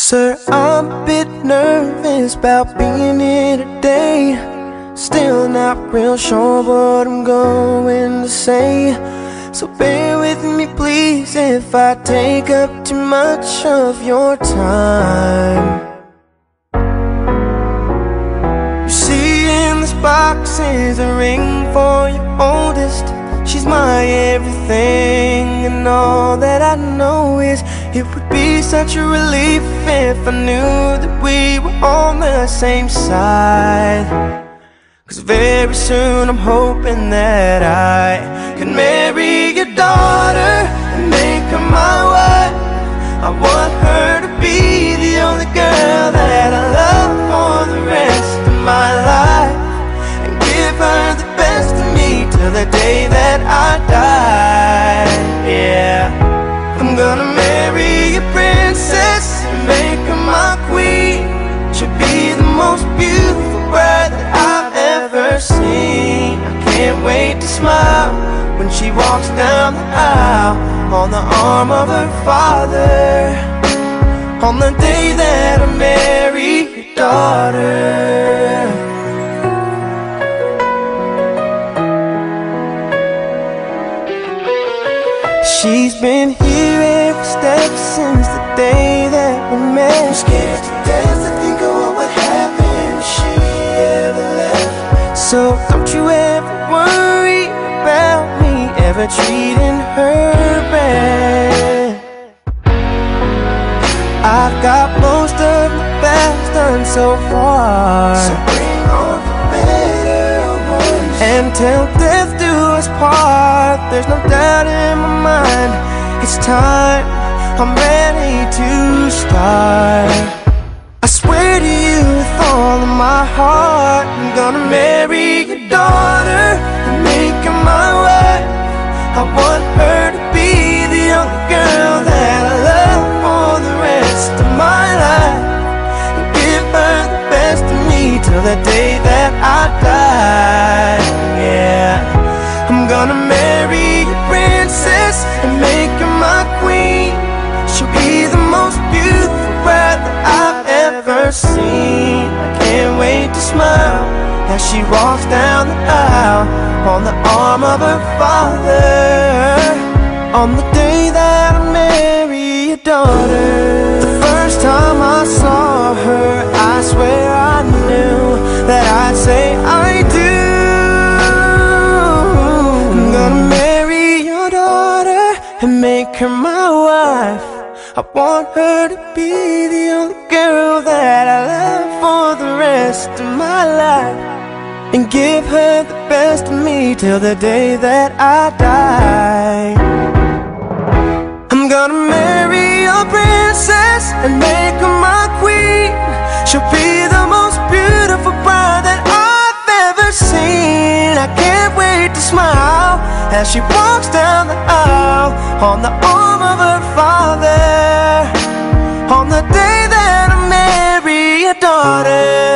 Sir, I'm a bit nervous about being here today. Still not real sure what I'm going to say, so bear with me please if I take up too much of your time. You see, in this box is a ring for your oldest. She's my everything, and all that I know is it would be such a relief if I knew that we were on the same side. 'Cause very soon I'm hoping that I can marry your daughter and make her my wife. I want her to be the only girl that I love for the rest of my life, and give her the best of me till the day that I die. Yeah, I'm gonna marry a princess and make her my queen. She'll be the most beautiful bride that I've ever seen. I can't wait to smile when she walks down the aisle on the arm of her father, on the day that I marry your daughter. She's been here every step since the day that we met. I'm scared to death to think of what would happen if she ever left. So don't you ever worry about me ever treating her bad. I've got most of the best done so far, so bring on the better ones. And till death do us part, there's no doubt in my mind, it's time, I'm ready to start. I swear to you with all of my heart, I'm gonna marry your daughter and make her my wife. I want her to be the only girl that I love for the rest of my life, and give her the best of me till the day that I die. Yeah, I'm gonna marry a princess and make her my queen. She'll be the most beautiful bride that I've ever seen. I can't wait to smile as she walks down the aisle on the arm of her father, on the day that I marry your daughter. The first time I saw her, I swear I knew that I'd say I do. I'm gonna marry your daughter and make her my wife. I want her to be the only girl that I love for the rest of my life, and give her the best of me till the day that I die. I'm gonna marry a princess and make her my queen. She'll be the most beautiful bride that I've ever seen. I can't wait to smile as she walks down the aisle on the arm of her father, on the day that I marry your daughter.